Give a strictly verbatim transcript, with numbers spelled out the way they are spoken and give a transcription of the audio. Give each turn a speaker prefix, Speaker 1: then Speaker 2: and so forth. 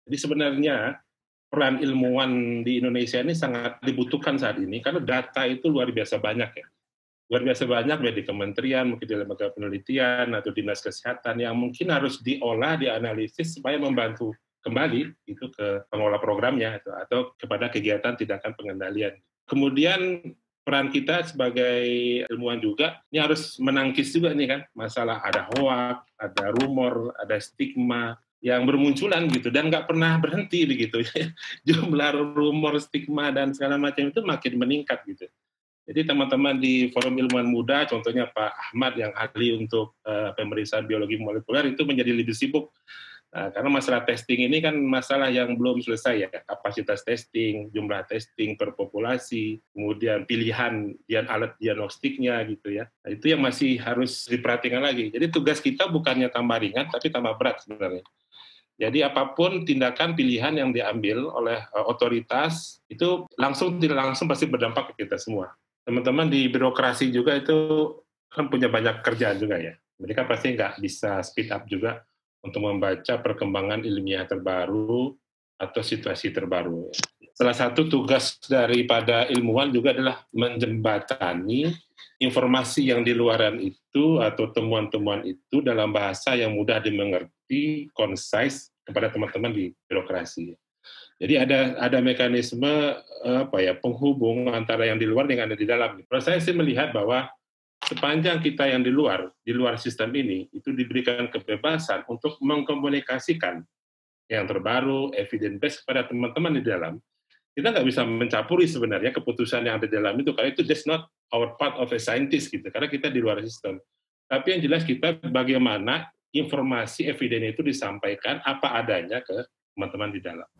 Speaker 1: Jadi sebenarnya peran ilmuwan di Indonesia ini sangat dibutuhkan saat ini karena data itu luar biasa banyak ya. Luar biasa banyak baik di kementerian, mungkin di lembaga penelitian atau dinas kesehatan yang mungkin harus diolah, dianalisis supaya membantu kembali itu ke pengelola programnya atau, atau kepada kegiatan tindakan pengendalian. Kemudian peran kita sebagai ilmuwan juga ini harus menangkis juga nih kan masalah ada hoak, ada rumor, ada stigma yang bermunculan gitu dan nggak pernah berhenti begitu. Jumlah rumor, stigma dan segala macam itu makin meningkat gitu. Jadi teman-teman di Forum Ilmuwan Muda, contohnya Pak Ahmad yang ahli untuk uh, pemeriksaan biologi molekuler itu menjadi lebih sibuk. Nah, karena masalah testing ini kan masalah yang belum selesai ya, kapasitas testing, jumlah testing per populasi, kemudian pilihan dian alat diagnostiknya gitu ya. Nah, itu yang masih harus diperhatikan lagi. Jadi tugas kita bukannya tambah ringan, tapi tambah berat sebenarnya. Jadi apapun tindakan pilihan yang diambil oleh uh, otoritas itu langsung tidak langsung pasti berdampak ke kita semua. Teman-teman di birokrasi juga itu kan punya banyak kerjaan juga ya. Mereka pasti nggak bisa speed up juga untuk membaca perkembangan ilmiah terbaru atau situasi terbaru. Salah satu tugas daripada ilmuwan juga adalah menjembatani informasi yang di luaran itu atau temuan-temuan itu dalam bahasa yang mudah dimengerti, concise kepada teman-teman di birokrasi. Jadi ada ada mekanisme apa ya penghubung antara yang di luar dengan yang di dalam. Kalau saya sih melihat bahwa sepanjang kita yang di luar di luar sistem ini itu diberikan kebebasan untuk mengkomunikasikan yang terbaru, evidence based kepada teman-teman di dalam, kita nggak bisa mencampuri sebenarnya keputusan yang ada di dalam itu karena itu that's not our part of a scientist gitu karena kita di luar sistem. Tapi yang jelas kita bagaimana informasi evidence itu disampaikan apa adanya ke teman-teman di dalam.